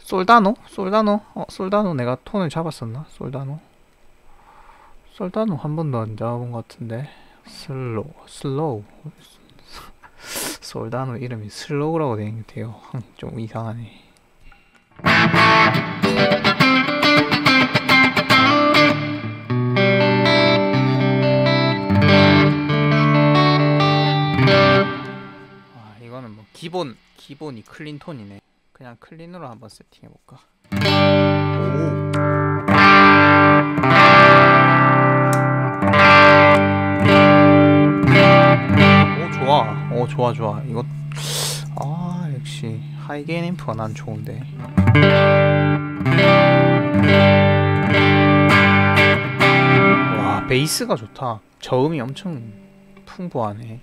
솔다노? 솔다노? 솔다노 내가 톤을 잡았었나? 솔다노 한 번도 안 잡아본 것 같은데. 슬로우 솔다노 이름이 슬로우라고 되어있는데요. 좀 이상하네. 이거는 뭐 기본이 클린 톤이네. 그냥 클린으로 한번 세팅해볼까. 좋아. 이거 역시 하이게인 앰프가 난 좋은데. 와, 베이스가 좋다. 저음이 엄청 풍부하네.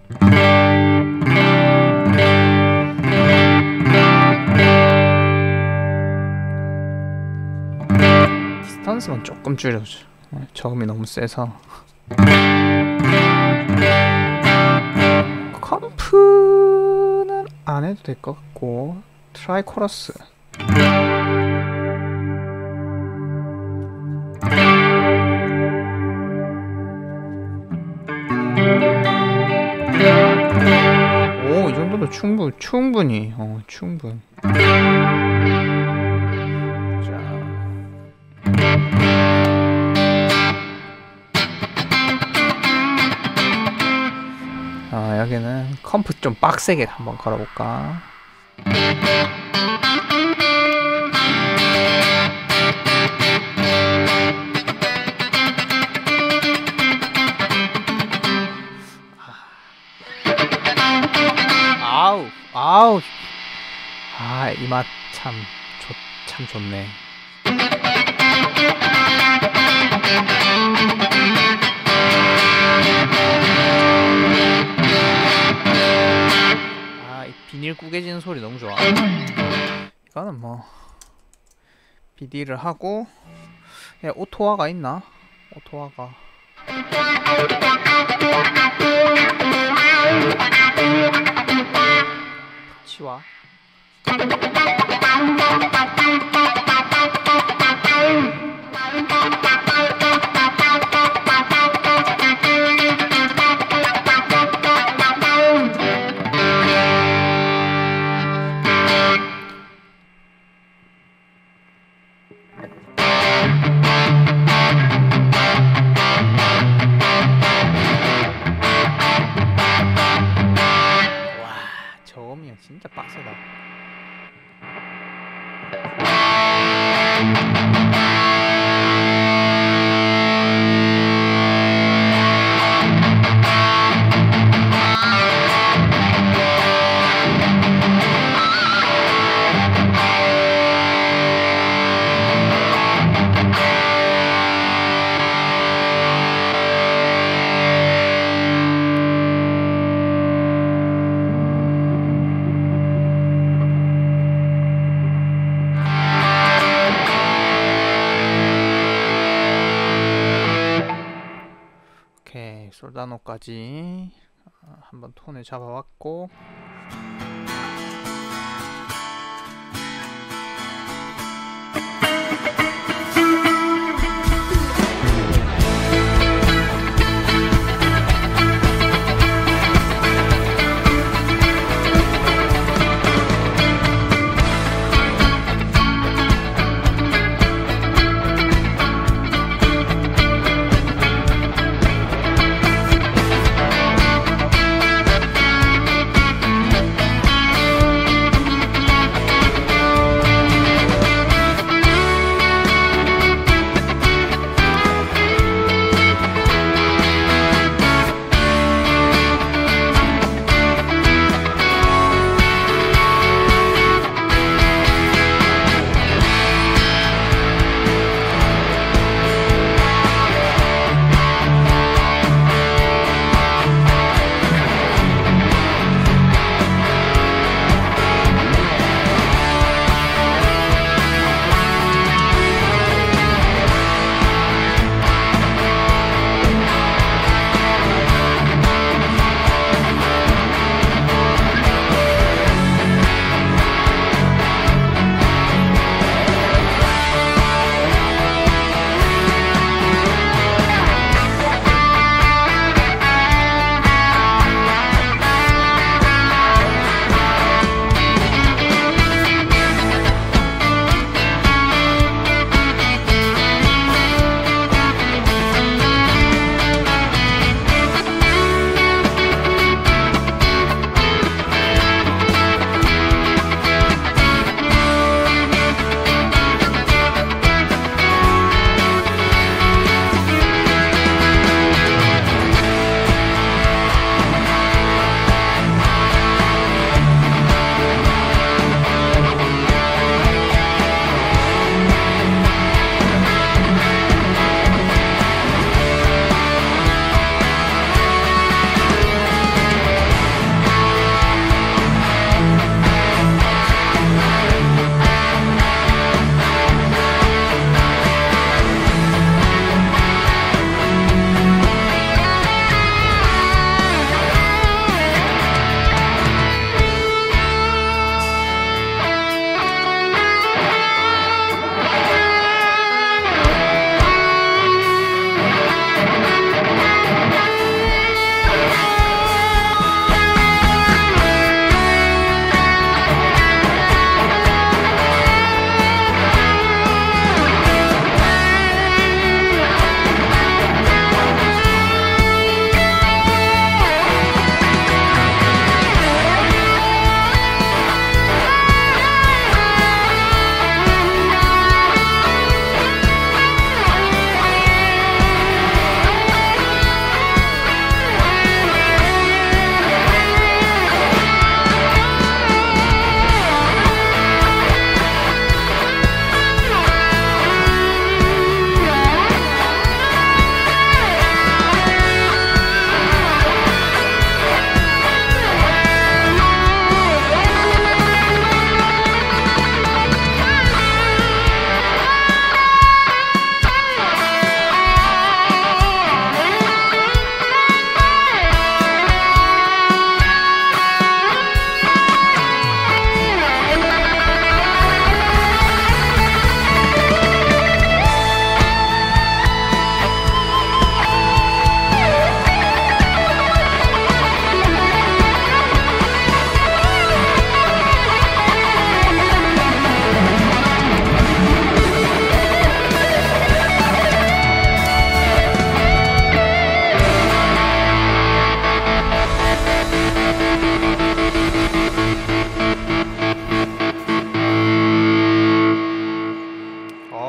디스턴스만 조금 줄여줘. 저음이 너무 세서. 컴프는 안 해도 될 것 같고. 트라이 코러스. 오, 이 정도도 충분히 충분. 여기는 컴프 좀 빡세게 한번 걸어볼까. 아우. 이 맛 참 좋네. 이 비닐 구겨지는 소리 너무 좋아. 이거는 뭐 비디를 하고. 오토화가 있나? 오토화가 치와. 저음이 진짜 빡세다. 솔다노까지 한번 톤을 잡아왔고.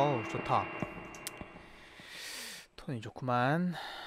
어우 좋다. 톤이 좋구만.